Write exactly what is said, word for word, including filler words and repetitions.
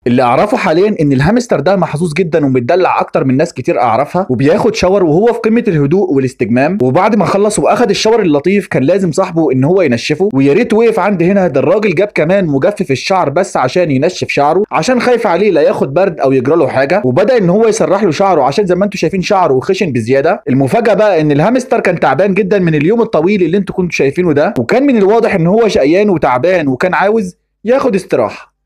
اللي اعرفه حاليا ان الهامستر ده محظوظ جدا ومتدلع اكتر من ناس كتير اعرفها، وبياخد شاور وهو في قمه الهدوء والاستجمام، وبعد ما خلص واخد الشاور اللطيف كان لازم صاحبه ان هو ينشفه، ويا ريت وقف عند هنا، ده الراجل جاب كمان مجفف الشعر بس عشان ينشف شعره، عشان خايف عليه لا ياخد برد او يجرى له حاجه، وبدا ان هو يسرح له شعره عشان زي ما انتم شايفين شعره خشن بزياده. المفاجاه بقى ان الهامستر كان تعبان جدا من اليوم الطويل اللي انتم كنتوا شايفينه ده، وكان من الواضح ان هو شقيان وتعبان وكان عاوز ياخد استراحه.